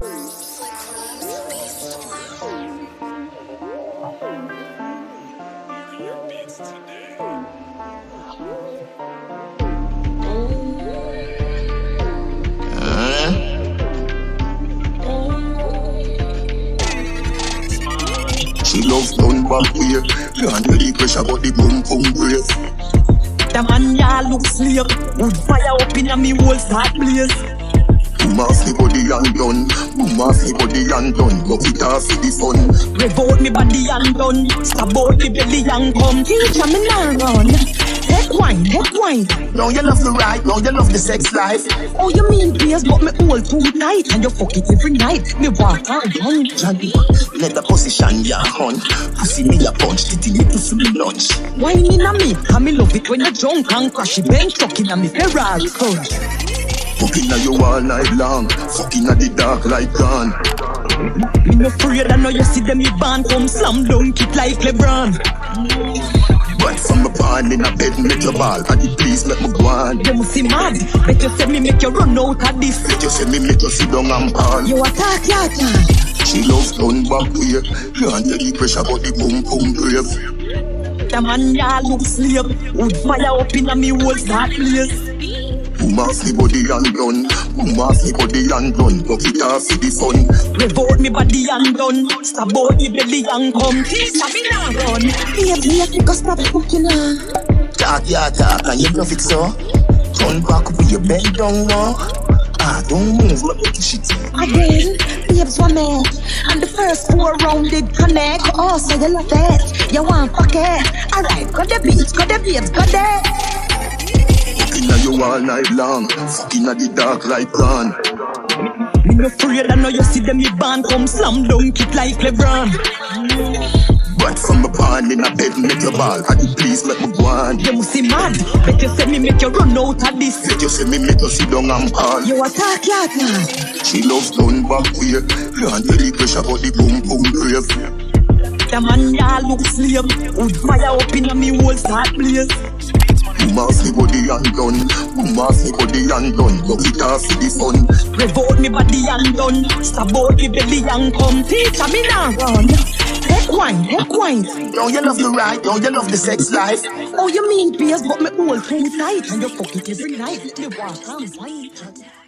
She loves done back here. Can't really pressure but the boom boom brave. The man ya look slave. Wood fire up in a me whole start blaze. Boom off the body and done. Boom off the body and done. Lock it off for the fun. Revolt me body and done. Stab out the belly and come. Teacher me now run. Take wine, take wine. Now you love the ride, now you love the sex life. Oh, you mean please, but me hold too tight. And you fuck it every night. Me walk out, run, Johnny. Let the position ya hunt. Pussy me a punch, titty me pussy me lunch. Wine in a me, and me love it when you drunk and crash. Bench truck in a me Ferrari coach. Fucking at you all night long. Fucking at the dark light gone. Me no afraid, I know you see them, me band come slam dunk it like LeBron. Right from the barn in a bed, make your ball. And the please make me go on. You must see mad. Bet you say me make you run out of this. Bet you say me make you sit down and pan. You attack, ya attack. She loves done back here. Can't tell the pressure but the boom boom brave. The man ya look slave. Wood fire up in a me whole start blaze. Boom off the body and done. Boom off the body and done. Lock it off for the fun. Revolt me body and done. Stab out the belly and come. Teacher me now run. Baby, you go stop cooking on. Talk ya talk and you bluff it so. Turn back with your bend down now. Don't move, let me shit. Again, babes were mad. And the first 4 round did connect. Oh, so you love it. You want fuck it. Alright, got the beats, got the babes, got that. Fucking at you all night long. Fucking at the dark light gone. Me no afraid, I know you see them, me band come slam dunk it like LeBron. Right from the barn in a bed, make your ball. And the please make me go on. You must see mad. Bet you say me make you run out of this. Bet you say me make you sit down and pan. You attack, ya attack. She loves done back here. Can't tell the pressure but the boom boom brave. The man ya look slave. Wood fire up in a me whole start blaze. Boom off the body and done. Boom off the body and done. Lock it off for the fun. Revolt me body and done. Stab out the belly and come. Teacher me now run. Take wine, take wine. Now you love the ride, now you love the sex life. Oh, you mean beers, but me hold too tight. And you fuck it every night. Me walk and fight.